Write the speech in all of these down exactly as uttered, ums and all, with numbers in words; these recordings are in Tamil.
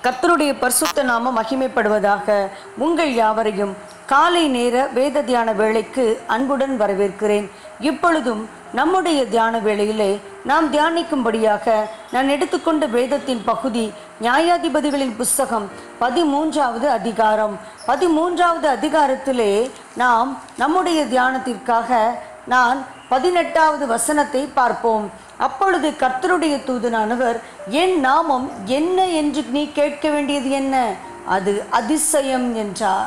கர்த்தருடைய பரிசுத்த நாமம் மகிமைப்படுவதாக. உங்கள் யாவரையும் காலை நேர வேத தியான வேளைக்கு அன்புடன் வரவேற்கிறேன். இப்பொழுதும் நம்முடைய தியான வேளையிலே நாம் தியானிக்கும்படியாக நான் எடுத்துக்கொண்ட வேதத்தின் பகுதி நியாயாதிபதிகளின் புஸ்தகம் பதிமூன்றாவது அதிகாரம். பதிமூன்றாவது அதிகாரத்திலே நாம் நம்முடைய தியானத்திற்காக நான் பதினெட்டாவது வசனத்தை பார்ப்போம். அப்பொழுது கர்த்தருடைய தூதனானவர், என் நாமம் என்ன என்று நீ கேட்க வேண்டியது என்ன? அது அதிசயம் என்றார்.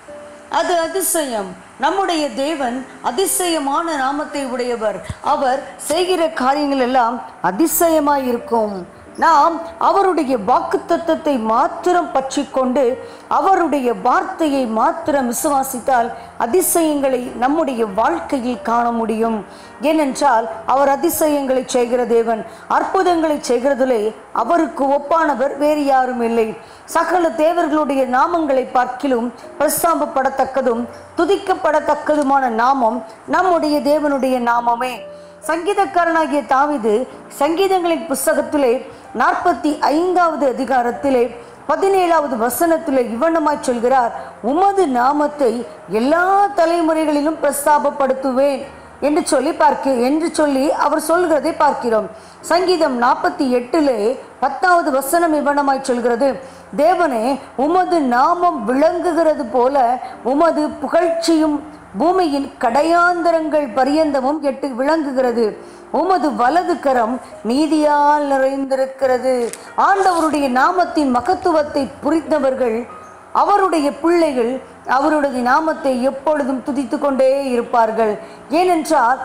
அது அதிசயம். நம்முடைய தேவன் அதிசயமான நாமத்தை உடையவர். அவர் செய்கிற காரியங்கள் எல்லாம் அதிசயமாயிருக்கும். நாம் அவருடைய வாக்குத்தத்தத்தை மாத்திரம் பற்றி கொண்டு அவருடைய வார்த்தையை மாத்திரம் விசுவாசித்தால் அதிசயங்களை நம்முடைய வாழ்க்கையில் காண முடியும். ஏனென்றால் அவர் அதிசயங்களை செய்கிற தேவன். அற்புதங்களை செய்கிறதிலே அவருக்கு ஒப்பானவர் வேறு யாரும் இல்லை. சகல தேவர்களுடைய நாமங்களை பார்க்கிலும் பிரஸ்தாபப்படத்தக்கதும் துதிக்கப்படத்தக்கதுமான நாமம் நம்முடைய தேவனுடைய நாமமே. சங்கீதக்காரனாகிய தாவீது சங்கீதங்களின் புஸ்தகத்திலே நாற்பத்தி ஐந்தாவது அதிகாரத்திலே பதினேழாவது வசனத்திலே இவ்வண்ணமாய் சொல்கிறார், உமது நாமத்தை எல்லா தலைமுறைகளிலும் பிரஸ்தாபப்படுத்துவேன் என்று சொல்லி பார்க்க என்று சொல்லி அவர் சொல்கிறதை பார்க்கிறோம். சங்கீதம் நாற்பத்தி எட்டிலே பத்தாவது வசனம் இவ்வண்ணமாய் சொல்கிறது, தேவனே உமது நாமம் விளங்குகிறது போல உமது புகழ்ச்சியும் பூமியின் கடையாந்தரங்கள் பரியந்தமும் எட்டு விளங்குகிறது. உமது வலது கரம் நீதியால் நிறைந்திருக்கிறது. ஆண்டவருடைய நாமத்தின் மகத்துவத்தை புரிந்தவர்கள், அவருடைய பிள்ளைகள் அவருடைய நாமத்தை எப்பொழுதும் துதித்து கொண்டே இருப்பார்கள். ஏனென்றால்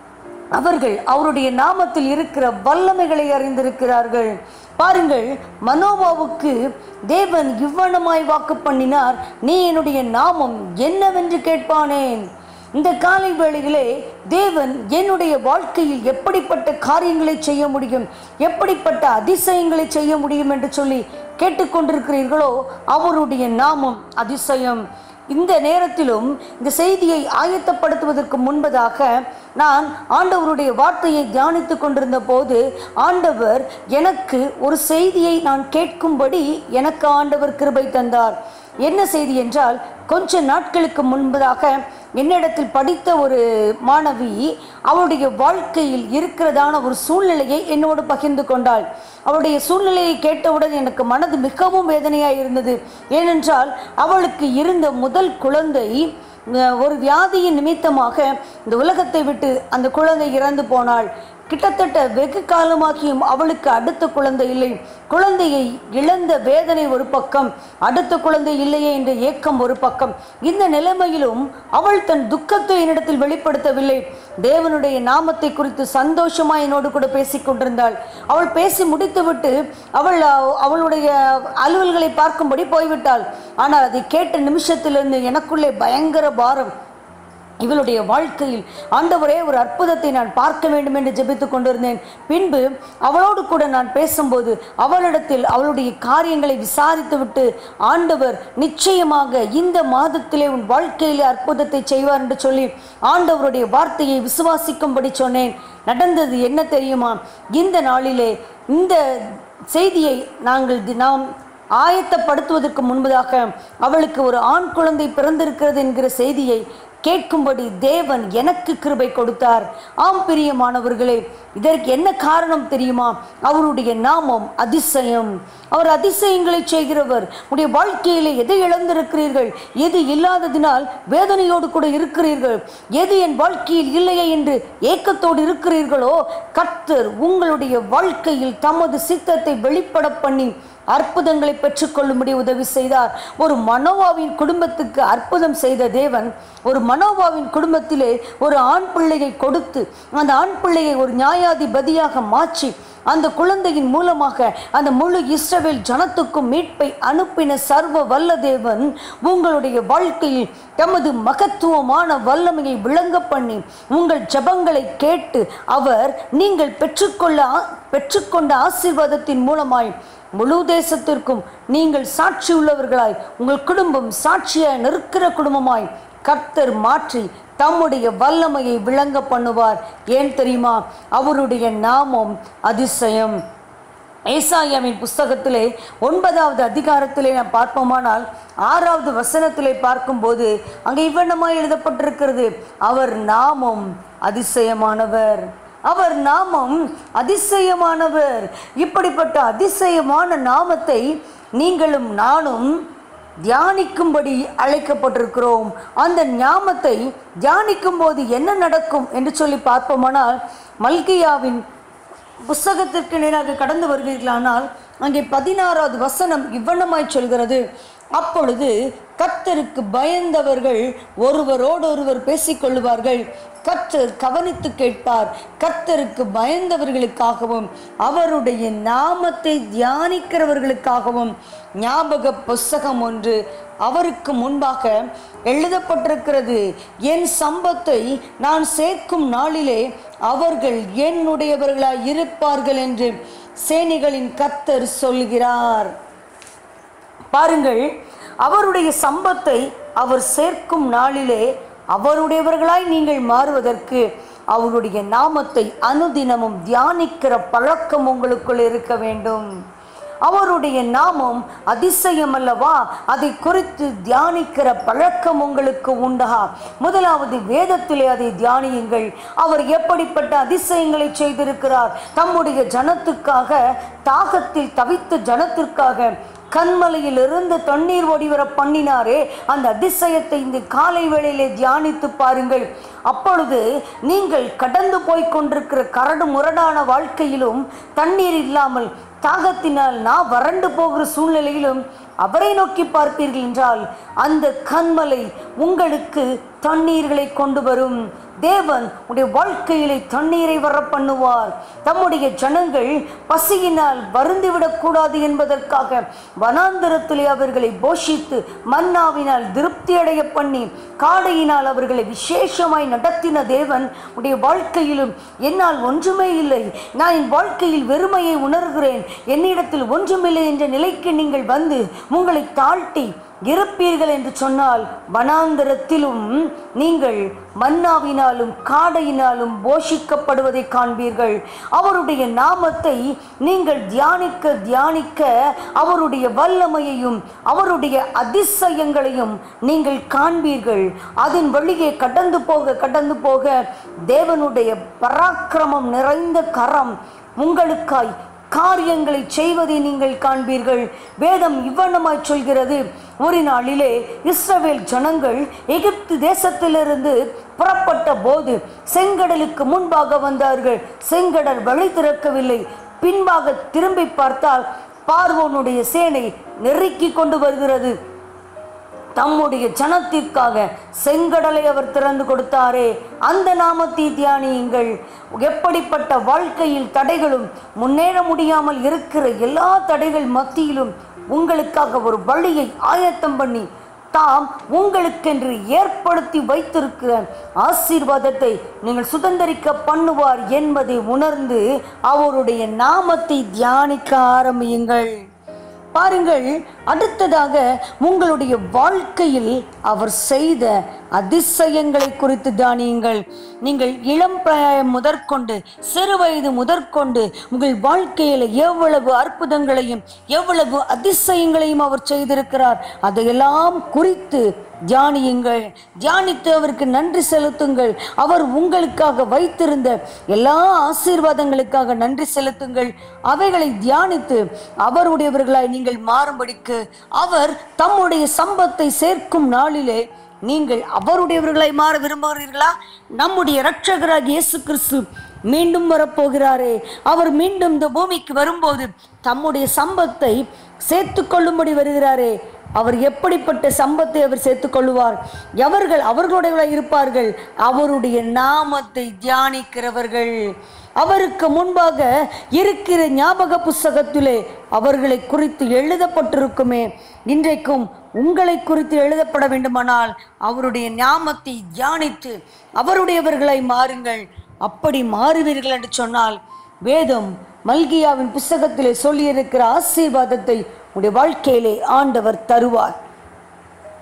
அவர்கள் அவருடைய நாமத்தில் இருக்கிற வல்லமைகளை அறிந்திருக்கிறார்கள். பாருங்கள், மனோவாவுக்கு தேவன் இவ்வண்ணமாய் வாக்கு பண்ணினார், நீ என்னுடைய நாமம் என்னவென்று கேட்பானேன். இந்த காலை வேளையிலே தேவன் என்னுடைய வாழ்க்கையில் எப்படிப்பட்ட காரியங்களை செய்ய முடியும், எப்படிப்பட்ட அதிசயங்களை செய்ய முடியும் என்று சொல்லி கேட்டுக்கொண்டிருக்கிறீர்களோ, அவருடைய நாமம் அதிசயம். இந்த நேரத்திலும் இந்த செய்தியை ஆயத்தப்படுத்துவதற்கு முன்பதாக நான் ஆண்டவருடைய வார்த்தையை தியானித்து கொண்டிருந்த போது ஆண்டவர் எனக்கு ஒரு செய்தியை நான் கேட்கும்படி எனக்கு ஆண்டவர் கிருபை தந்தார். என்ன செய்தி என்றால், கொஞ்ச நாட்களுக்கு முன்பதாக என்னிடத்தில் படித்த ஒரு மாணவி அவளுடைய வாழ்க்கையில் இருக்கிறதான ஒரு சூழ்நிலையை என்னோடு பகிர்ந்து கொண்டாள். அவளுடைய சூழ்நிலையை கேட்டவுடன் எனக்கு மனது மிகவும் வேதனையாக இருந்தது. ஏனென்றால் அவளுக்கு இருந்த முதல் குழந்தை ஒரு வியாதியின் நிமித்தமாக இந்த உலகத்தை விட்டு அந்த குழந்தை இறந்து போனாள். கிட்டத்தட்ட வெகு காலமாகியும் அவளுக்கு அடுத்த குழந்தை இல்லை. குழந்தையை இழந்த வேதனை ஒரு பக்கம், அடுத்த குழந்தை இல்லையே என்ற ஏக்கம் ஒரு பக்கம். இந்த நிலைமையிலும் அவள் தன் துக்கத்தை என்னிடத்தில் வெளிப்படுத்தவில்லை. தேவனுடைய நாமத்தை குறித்து சந்தோஷமாக என்னோடு கூட பேசி கொண்டிருந்தாள். அவள் பேசி முடித்துவிட்டு அவள் அவளுடைய அலுவல்களை பார்க்கும்படி போய்விட்டாள். ஆனால் அதை கேட்ட நிமிஷத்திலிருந்து எனக்குள்ளே பயங்கர பாரம். இவளுடைய வாழ்க்கையில் ஆண்டவரே ஒரு அற்புதத்தை நான் பார்க்க வேண்டும் என்று ஜெபித்து கொண்டிருந்தேன். பின்பு அவளோடு கூட நான் பேசும்போது அவளிடத்தில் அவளுடைய காரியங்களை விசாரித்து விட்டு, ஆண்டவர் நிச்சயமாக இந்த மாதத்திலே உன் வாழ்க்கையிலே அற்புதத்தை செய்வார் என்று சொல்லி ஆண்டவருடைய வார்த்தையை விசுவாசிக்கும்படி சொன்னேன். நடந்தது என்ன தெரியுமா? இந்த நாளிலே இந்த செய்தியை நாங்கள் நாம் ஆயத்தப்படுத்துவதற்கு முன்பதாக அவளுக்கு ஒரு ஆண் குழந்தை பிறந்திருக்கிறது என்கிற செய்தியை கேட்கும்படி தேவன் எனக்கு கிருபை கொடுத்தார். ஆம் பிரியமானவர்களே, இதற்கு என்ன காரணம் தெரியுமா? அவருடைய நாமம் அதிசயம். அவர் அதிசயங்களை செய்கிறவர். உடைய வாழ்க்கையிலே எதை இழந்திருக்கிறீர்கள், எது இல்லாததினால் வேதனையோடு கூட இருக்கிறீர்கள், எது என் வாழ்க்கையில் இல்லையே என்று ஏக்கத்தோடு இருக்கிறீர்களோ, கர்த்தர் உங்களுடைய வாழ்க்கையில் தமது சித்தத்தை வெளிப்பட பண்ணி அற்புதங்களை பெற்றுக்கொள்ளும்படி உதவி செய்தார். ஒரு மனோவாவின் குடும்பத்துக்கு அற்புதம் செய்த தேவன் ஒரு மனோவாவின் குடும்பத்திலே ஒரு ஆண் பிள்ளையை கொடுத்து அந்த ஆண் பிள்ளையை ஒரு நியாயாதிபதியாக மாற்றி அந்த குழந்தையின் மூலமாக அந்த முழு இஸ்ரவேல் ஜனத்துக்கும் மீட்பை அனுப்பின சர்வ வல்ல தேவன் உங்களுடைய வாழ்க்கையில் தமது மகத்துவமான வல்லமையை விளங்க பண்ணி உங்கள் ஜெபங்களை கேட்டு அவர் நீங்கள் பெற்றுக்கொள்ள பெற்றுக்கொண்ட ஆசீர்வாதத்தின் மூலமாய் முழு தேசத்திற்கும் நீங்கள் சாட்சி உள்ளவர்களாய், உங்கள் குடும்பம் சாட்சியாய் நிற்கிற குடும்பமாய் கர்த்தர் மாற்றி தம்முடைய வல்லமையை விளங்க பண்ணுவார். ஏன் தெரியுமா? அவருடைய நாமம் அதிசயம். ஏசாயாவின் புஸ்தகத்திலே ஒன்பதாவது அதிகாரத்திலே நாம் பார்ப்போமானால் ஆறாவது வசனத்திலே பார்க்கும்போது அங்கே இவ்வண்ணமாய் எழுதப்பட்டிருக்கிறது, அவர் நாமம் அதிசயமானவர், அவர் நாமம் அதிசயமானவர். இப்படிப்பட்ட அதிசயமான நாமத்தை நீங்களும் நானும் தியானிக்கும்படி அழைக்கப்பட்டிருக்கிறோம். அந்த நாமத்தை தியானிக்கும் போது என்ன நடக்கும் என்று சொல்லி பார்ப்போமானால், மல்கியாவின் புஸ்தகத்திற்கு நேராக கடந்து வருவீர்களானால் அங்கே பதினாறாவது வசனம் இவ்வண்ணமாய் சொல்கிறது, அப்பொழுது கர்த்தருக்கு பயந்தவர்கள் ஒருவரோடு ஒருவர் பேசிக்கொள்ளுவார்கள், கர்த்தர் கவனித்து கேட்பார். கர்த்தருக்கு பயந்தவர்களுக்காகவும் அவருடைய நாமத்தை தியானிக்கிறவர்களுக்காகவும் ஞாபக புஸ்தகம் ஒன்று அவருக்கு முன்பாக எழுதப்பட்டிருக்கிறது. என் சம்பத்தை நான் சேர்க்கும் நாளிலே அவர்கள் என்னுடையவர்களாய் இருப்பார்கள் என்று சேனைகளின் கர்த்தர் சொல்கிறார். பாருங்கள், அவருடைய சம்பத்தை அவர் சேர்க்கும் நாளிலே அவருடையவர்களாய் நீங்கள் மாறுவதற்கு அவருடைய நாமத்தை அனுதினமும் தியானிக்கிற பழக்கம் உங்களுக்குள் இருக்க வேண்டும். அவருடைய நாமம் அதிசயம் அல்லவா, அதை குறித்து தியானிக்கிற பழக்கம் உங்களுக்கு உண்டா? முதலாவது வேதத்திலே அதை தியானியுங்கள். அவர் எப்படிப்பட்ட அதிசயங்களை செய்திருக்கிறார். தம்முடைய ஜனத்துக்காக, தாகத்தில் தவித்த ஜனத்திற்காக கண்மலையிலிருந்து தண்ணீர் ஓடிவர பண்ணினாரே, அந்த அதிசயத்தை இந்த காலை வேளையிலே தியானித்து பாருங்கள். அப்பொழுது நீங்கள் கடந்து போய் கொண்டிருக்கிற கரடு முரடான வாழ்க்கையிலும், தண்ணீர் இல்லாமல் தாகத்தினால் நான் வறண்டு போகிற சூழ்நிலையிலும் அவரை நோக்கி பார்ப்பீர்கள் என்றால் அந்த கண்மலை உங்களுக்கு தண்ணீர்களை கொண்டு வரும். தேவன் உடைய வாழ்க்கையிலே தண்ணீரை வர பண்ணுவார். தம்முடைய ஜனங்கள் பசியினால் வருந்திவிடக்கூடாது என்பதற்காக வனாந்தரத்திலே அவர்களை போஷித்து மன்னாவினால் திருப்தி அடைய பண்ணி காடையினால் அவர்களை விசேஷமாய் நடத்தின தேவன் உடைய வாழ்க்கையிலும் என்னால் ஒன்றுமே இல்லை, நான் என் வாழ்க்கையில் வெறுமையை உணர்கிறேன், என்னிடத்தில் ஒன்றுமில்லை என்ற நிலைக்கு நீங்கள் வந்து உங்களை தாழ்த்தி இருப்பீர்கள் என்று சொன்னால் வனாந்தரத்திலும் நீங்கள் மன்னாவினாலும் காடையினாலும் போஷிக்கப்படுவதை காண்பீர்கள். அவருடைய நாமத்தை நீங்கள் தியானிக்க தியானிக்க அவருடைய வல்லமையையும் அவருடைய அதிசயங்களையும் நீங்கள் காண்பீர்கள். அதன் வழியே கடந்து போக கடந்து போக தேவனுடைய பராக்கிரமம் நிறைந்த கரம் உங்களுக்காய் காரியங்களை செய்வதை நீங்கள் காண்பீர்கள். வேதம் இவ்வண்ணமாய் சொல்கிறது, ஒரு நாளிலே இஸ்ரவேல் ஜனங்கள் எகிப்து தேசத்திலிருந்து புறப்பட்ட போது செங்கடலுக்கு முன்பாக வந்தார்கள். செங்கடல் வழி திறக்கவில்லை. பின்பாக திரும்பி பார்த்தால் பார்வோனுடைய சேனை நெருக்கி கொண்டு வருகிறது. தம்முடைய ஜனத்திற்காக செங்கடலை அவர் திறந்து கொடுத்தாரே, அந்த நாமத்தை தியானியுங்கள். எப்படிப்பட்ட வாழ்க்கையில் தடைகளும் முன்னேற முடியாமல் இருக்கிற எல்லா தடைகள் மத்தியிலும் உங்களுக்காக ஒரு வழியை ஆயத்தம் பண்ணி தாம் உங்களுக்கென்று ஏற்படுத்தி வைத்திருக்கிற ஆசீர்வாதத்தை நீங்கள் சுதந்திரிக்க பண்ணுவார் என்பதை உணர்ந்து அவருடைய நாமத்தை தியானிக்க ஆரம்பியுங்கள். பாருங்கள், அடுத்ததாக உங்களுடைய வாழ்க்கையில் அவர் செய்த அதிசயங்களை குறித்து தியானியுங்கள். நீங்கள் இளம் பிராயம் முதற்கொண்டு சிறு வயது முதற்கொண்டு உங்கள் வாழ்க்கையில் எவ்வளவு அற்புதங்களையும் எவ்வளவு அதிசயங்களையும் அவர் செய்திருக்கிறார், அதையெல்லாம் குறித்து தியானியுங்கள். தியானித்து அவருக்கு நன்றி செலுத்துங்கள். அவர் உங்களுக்காக வைத்திருந்த எல்லா ஆசீர்வாதங்களுக்காக நன்றி செலுத்துங்கள். அவைகளை தியானித்து அவருடையவர்களாய் நீங்கள் மாறும்படிக்கு அவர் தம்முடைய சம்பத்தை சேர்க்கும் நாளிலே நீங்கள் அவருடையவர்களாய் மாற விரும்புகிறீர்களா? நம்முடைய இரட்சகராகிய இயேசு கிறிஸ்து மீண்டும் வரப்போகிறாரே, அவர் மீண்டும் இந்த பூமிக்கு வரும்போது தம்முடைய சம்பத்தை சேர்த்து கொள்ளும்படி வருகிறாரே, அவர் எப்படிப்பட்ட சம்பத்தை அவர் சேர்த்துக் கொள்வார்? எவர்கள் அவர்களுடைய இருப்பார்கள்? அவருடைய நாமத்தை தியானிக்கிறவர்கள். அவருக்கு முன்பாக இருக்கிற ஞாபக புஸ்தகத்திலே அவர்களை குறித்து எழுதப்பட்டிருக்குமே, இன்றைக்கும் உங்களை குறித்து எழுதப்பட வேண்டுமானால் அவருடைய நாமத்தை தியானித்து அவருடையவர்களை மாறுங்கள். அப்படி மாறுவீர்கள் என்று சொன்னால் வேதம் மல்கியாவின் புஸ்தகத்திலே சொல்லியிருக்கிற ஆசீர்வாதத்தை உடைய வாழ்க்கையிலே ஆண்டவர் தருவார்.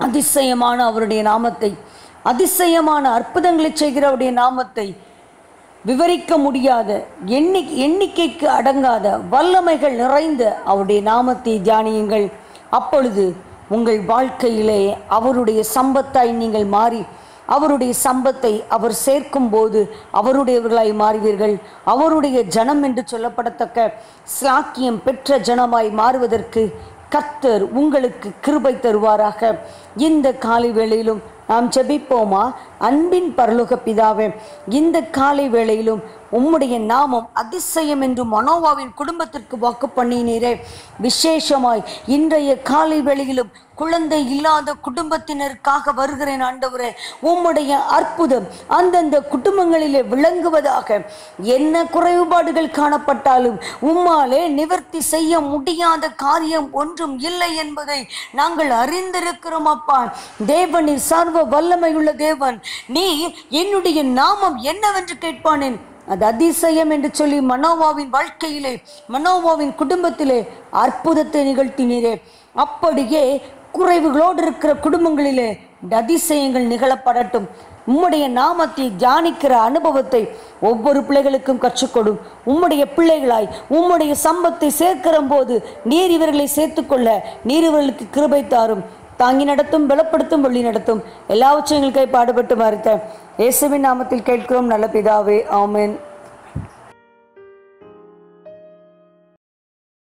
அதிசயமான அவருடைய நாமத்தை, அதிசயமான அற்புதங்களை செய்கிற அவருடைய நாமத்தை விவரிக்க முடியாத எண்ணி எண்ணிக்கைக்கு அடங்காத வல்லமைகள் நிறைந்த அவருடைய நாமத்தை தியானியுங்கள். அப்பொழுது உங்கள் வாழ்க்கையிலே அவருடைய சம்பத்தாய் நீங்கள் மாறி அவருடைய சம்பத்தை அவர் சேர்க்கும் போது அவருடையவர்களாய் மாறுவீர்கள். அவருடைய ஜனம் என்று சொல்லப்படத்தக்க சாக்கியம் பெற்ற ஜனமாய் மாறுவதற்கு கர்த்தர் உங்களுக்கு கிருபை தருவாராக. இந்த காலை வேளையிலும் நாம் ஜெபிப்போமா? அன்பின் பரலோக பிதாவே, இந்த காலை வேளையிலும் உம்முடைய நாமம் அதிசயம் என்று மனோவாவின் குடும்பத்திற்கு வாக்கு பண்ணினீரே. விசேஷமாய் இன்றைய காலை வேளையிலும் குழந்தை இல்லாத குடும்பத்தினருக்காக வருகிறேன் ஆண்டவரே. உம்முடைய அற்புதம் அந்தந்த குடும்பங்களிலே விளங்குவதாக. என்ன குறைபாடுகள் காணப்பட்டாலும் உம்மாலே நிவர்த்தி செய்ய முடியாத காரியம் ஒன்றும் இல்லை என்பதை நாங்கள் அறிந்திருக்கிறோம் அப்பா. தேவனின் சர்வ வல்லமையுள்ள தேவன், நீ என்னுடைய நாமம் என்னவென்று கேட்பானேன், அது அதிசயம் என்று சொல்லி மனோவாவின் வாழ்க்கையிலே மனோவாவின் குடும்பத்திலே அற்புதத்தை நிகழ்த்தினீரே. அப்படியே குறைவுகளோடு இருக்கிற குடும்பங்களிலே அதிசயங்கள் நிகழப்படட்டும். உம்முடைய நாமத்தை தியானிக்கிற அனுபவத்தை ஒவ்வொரு பிள்ளைகளுக்கும் கற்றுக்கொடும். உம்முடைய பிள்ளைகளாய் உம்முடைய சம்பத்தை சேர்க்கிற போது நீர் இவர்களை சேர்த்துக்கொள்ள நீர் இவர்களுக்கு கிருபை தாரும். தாங்கி நடத்தும், பலப்படுத்தும், வழி நடத்தும். எல்லாவற்றையும் எங்களுக்காய் பாடுபட்டு மறுத்த இயேசுவின் நாமத்தில் கேட்கிறோம் நல்ல பிதாவே, ஆமென்.